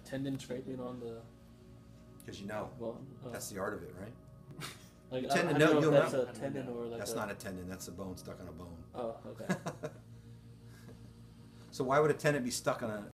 tendon scraping on the Because you know, bone. that's the art of it, right? Like, tendon, I don't know you'll if that's know. a tendon or like That's a... not a tendon. That's a bone stuck on a bone. Oh, okay. So why would a tendon be stuck on